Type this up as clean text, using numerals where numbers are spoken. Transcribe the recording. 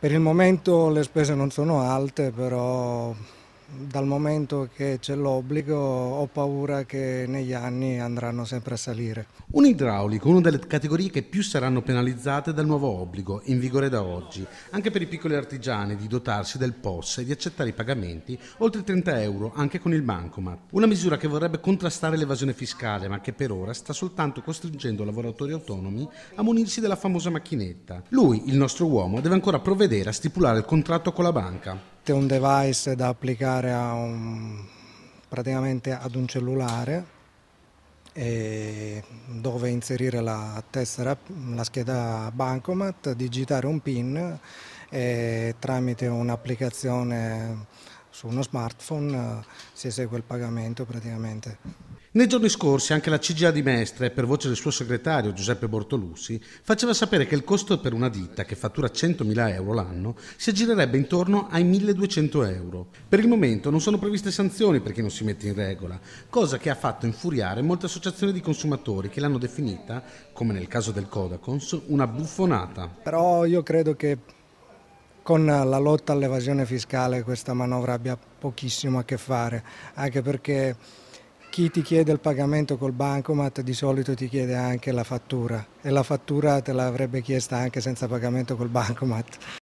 Per il momento le spese non sono alte, però dal momento che c'è l'obbligo ho paura che negli anni andranno sempre a salire. Un idraulico, una delle categorie che più saranno penalizzate dal nuovo obbligo, in vigore da oggi, anche per i piccoli artigiani di dotarsi del POS e di accettare i pagamenti oltre 30 euro anche con il bancomat. Una misura che vorrebbe contrastare l'evasione fiscale, ma che per ora sta soltanto costringendo lavoratori autonomi a munirsi della famosa macchinetta. Lui, il nostro uomo, deve ancora provvedere a stipulare il contratto con la banca. È un device da applicare praticamente ad un cellulare dove inserire la tessera, la scheda bancomat, digitare un PIN e tramite un'applicazione su uno smartphone si esegue il pagamento praticamente. Nei giorni scorsi anche la CGA di Mestre, per voce del suo segretario Giuseppe Bortolussi, faceva sapere che il costo per una ditta che fattura 100.000 euro l'anno si aggirerebbe intorno ai 1.200 euro. Per il momento non sono previste sanzioni per chi non si mette in regola, cosa che ha fatto infuriare molte associazioni di consumatori che l'hanno definita, come nel caso del Codacons, una buffonata. Però io credo che con la lotta all'evasione fiscale questa manovra abbia pochissimo a che fare, anche perché chi ti chiede il pagamento col bancomat di solito ti chiede anche la fattura e la fattura te l'avrebbe chiesta anche senza pagamento col bancomat.